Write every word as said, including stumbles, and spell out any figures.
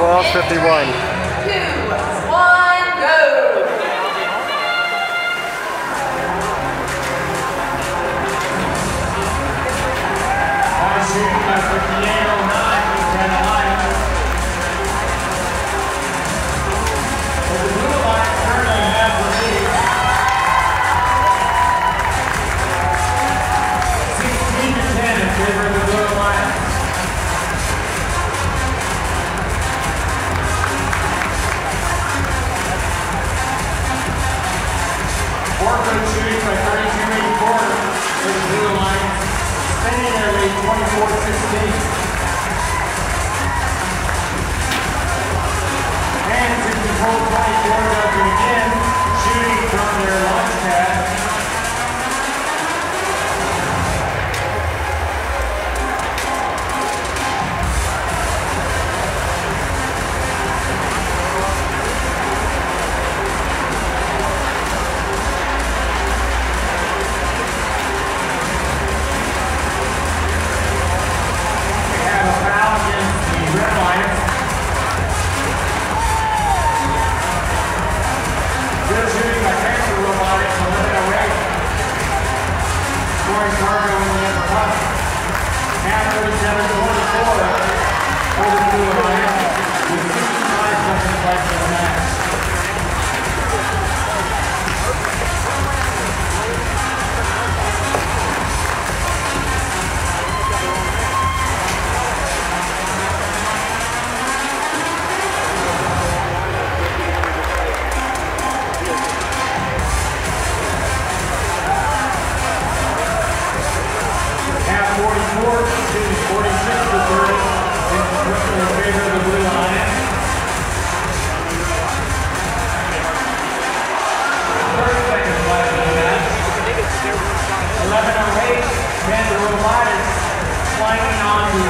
twelve fifty-one. Two, one, go! Shooting by fifty-eight oh nine for the Red Alliance. For the Blue Alliance currently has the lead. sixteen to ten in favor of the Blue Alliance. Four-foot shooting by thirty-two eighty-four for the Blue Alliance. Extending their lead twenty-four sixteen. Hands in control twenty-four dozen again, shooting from their launch pad. eleven oh eight, Panther Robotics sliding on the